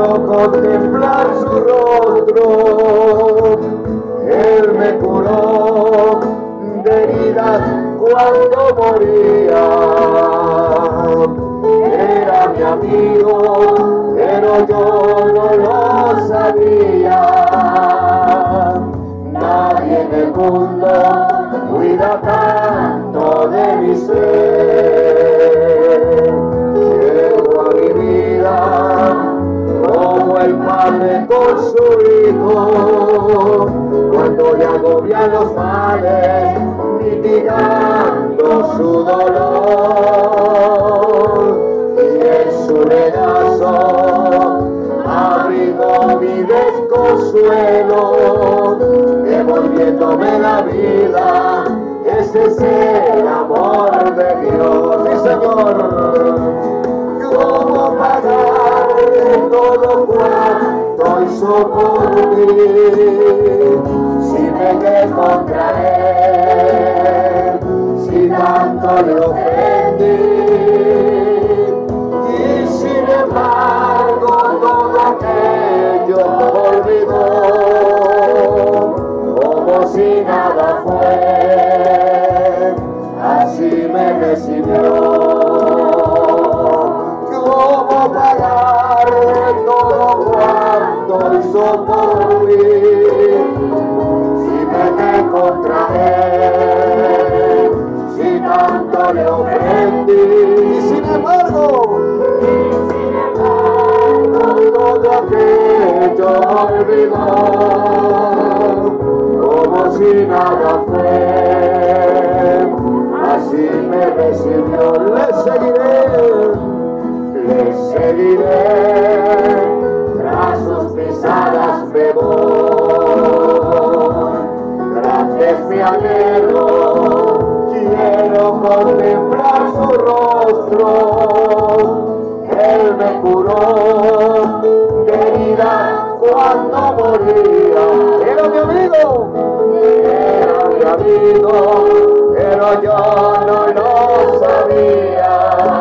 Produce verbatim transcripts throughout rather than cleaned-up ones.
quiero contemplar su rostro. Él me curó de heridas cuando moría. Era mi amigo, pero yo no lo sabía. Nadie en el mundo cuida tanto de mi ser. Llegó a mi vida como el padre con su hijo, cuando le agobian los males, mitigando su dolor. Y en su regazo abrigo mi desconsuelo, devolviéndome la vida. Ese es el amor de Dios. Sí, Señor. ¿Cómo pagarle todo cuanto hizo por mí? Si pequé contra él, si tanto le ofendí. Y sin embargo todo aquello olvidó, como si nada fue, así me recibió. ¿Cómo pagarle todo cuanto hizo por mí? Si pequé contra él, si tanto le ofendí. Y sin embargo, y sin embargo todo aquello olvidó, como si nada fue, así me recibió. Le seguiré, le seguiré, tras sus pisadas me voy. Grande es mi anhelo, quiero contemplar su rostro. Él me curó de herida cuando moría. Era mi amigo, era mi amigo, pero yo no lo sabía.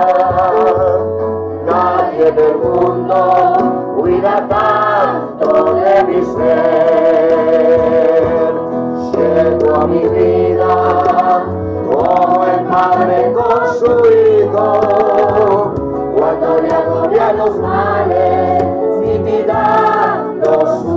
Nadie del mundo cuida tanto de mi ser. Llegó a mi vida como el padre con su hijo, cuando le agobian los males, mitigando su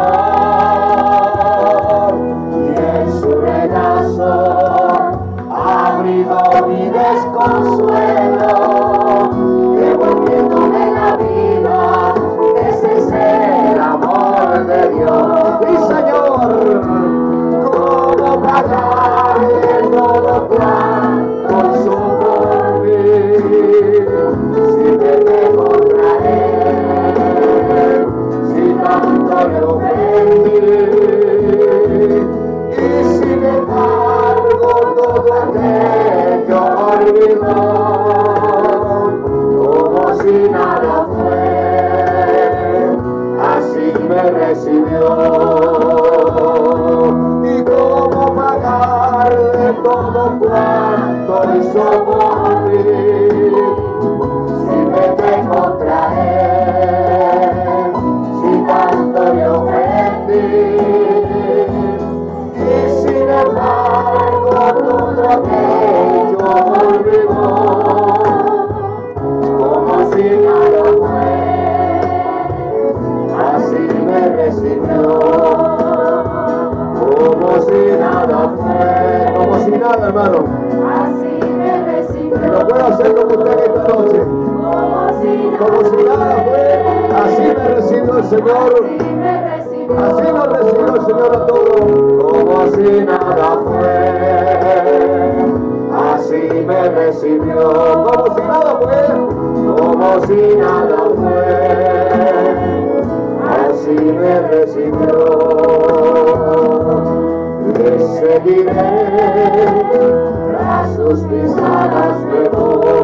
dolor. Y en su regazo abrigo mi desconsuelo, devolviéndome la vida. Ese es el amor de Dios. ¡Sí, Señor! ¿Cómo pagarle todo cuanto hizo por mí? Si pequé contra él, si tanto le ofendí. Y sin embargo todo aquello olvidó, como si nada fue, así me recibió. Y cómo pagarle todo cuanto hizo por mí, si pequé contra él, si tanto le ofendí. Y sin embargo todo aquello olvidó, como si nada fue, así me recibió. Como si nada fue, como si nada, hermano. Así me recibió. Y lo puedo hacer como usted esta noche. Como si nada, Como si nada fue, así me recibió el Señor. así me recibió. Así nos recibió el Señor a todos. Como si nada fue, así me recibió. Como si nada fue, como si nada fue, así me recibió. Le seguiré, tras sus pisadas me voy.